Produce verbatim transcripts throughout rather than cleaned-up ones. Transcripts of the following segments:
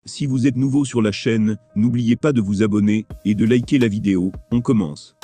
Si vous êtes nouveau sur la chaîne, n'oubliez pas de vous abonner et de liker la vidéo. On commence.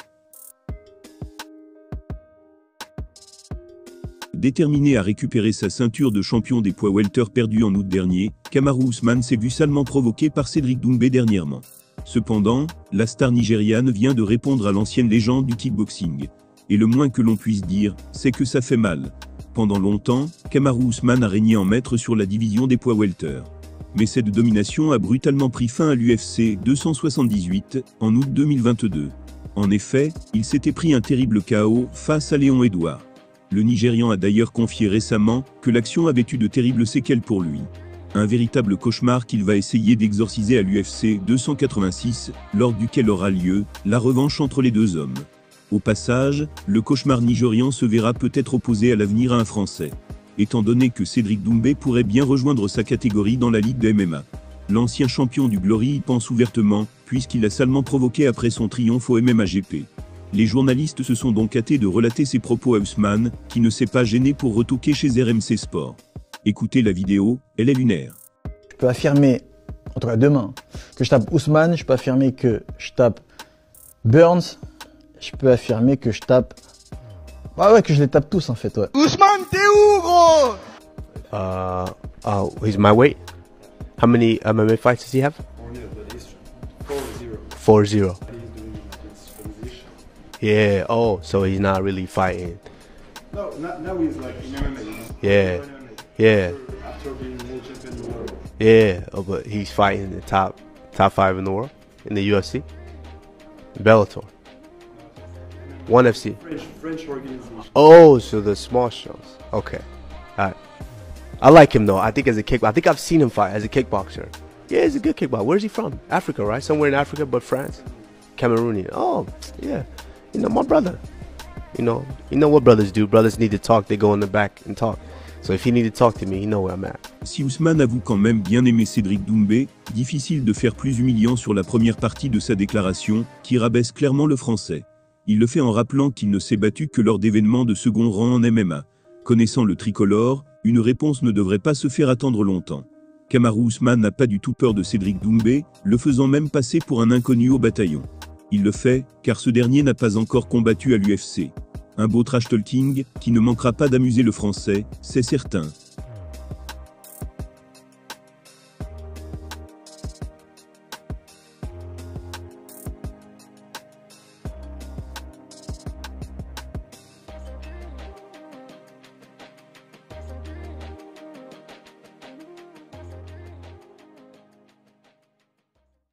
Déterminé à récupérer sa ceinture de champion des poids welter perdue en août dernier, Kamaru Usman s'est vu salement provoqué par Cédric Doumbé dernièrement. Cependant, la star nigériane vient de répondre à l'ancienne légende du kickboxing. Et le moins que l'on puisse dire, c'est que ça fait mal. Pendant longtemps, Kamaru Usman a régné en maître sur la division des poids welter. Mais cette domination a brutalement pris fin à l'U F C deux cent soixante-dix-huit, en août deux mille vingt-deux. En effet, il s'était pris un terrible K O face à Léon Edouard. Le Nigérian a d'ailleurs confié récemment que l'action avait eu de terribles séquelles pour lui. Un véritable cauchemar qu'il va essayer d'exorciser à l'U F C deux cent quatre-vingt-six, lors duquel aura lieu la revanche entre les deux hommes. Au passage, le cauchemar nigérian se verra peut-être opposé à l'avenir à un Français. Étant donné que Cédric Doumbé pourrait bien rejoindre sa catégorie dans la ligue de M M A. L'ancien champion du Glory y pense ouvertement, puisqu'il a salement provoqué après son triomphe au M M A G P. Les journalistes se sont donc hâtés de relater ses propos à Usman, qui ne s'est pas gêné pour retoquer chez R M C Sport. Écoutez la vidéo, elle est lunaire. Je peux affirmer, en tout cas demain, que je tape Usman, je peux affirmer que je tape Burns, je peux affirmer que je tape... Ah ouais, que je les tape tous en fait, ouais. Usman, t'es où, gros? Uh, oh, he's my weight. How many M M A fights does he have? four zero. Yeah, oh, so he's not really fighting. No, not, now he's like in M M A. You know? Yeah, yeah, After being world champion in the world. yeah, oh, but he's fighting the top, top five in the world, in the U F C. Bellator. One F C. French, French organization. Oh, so the small shows. Okay. Alright. I like him though. I think as a kick I think I've seen him fight as a kickboxer. Yeah, he's a good kickboxer. Where's he from? Africa, right? Somewhere in Africa, but France. Cameroonian. Oh, yeah. You know, my brother. You know, you know what brothers do. Brothers need to talk, they go in the back and talk. So if he need to talk to me, you know where I'm at. Si Usman avoue quand même bien aimer Cédric Doumbé, difficile de faire plus humiliant sur la première partie de sa déclaration, qui rabaisse clairement le français. Il le fait en rappelant qu'il ne s'est battu que lors d'événements de second rang en M M A. Connaissant le tricolore, une réponse ne devrait pas se faire attendre longtemps. Kamaru Usman n'a pas du tout peur de Cédric Doumbé, le faisant même passer pour un inconnu au bataillon. Il le fait, car ce dernier n'a pas encore combattu à l'U F C. Un beau trash talking, qui ne manquera pas d'amuser le français, c'est certain.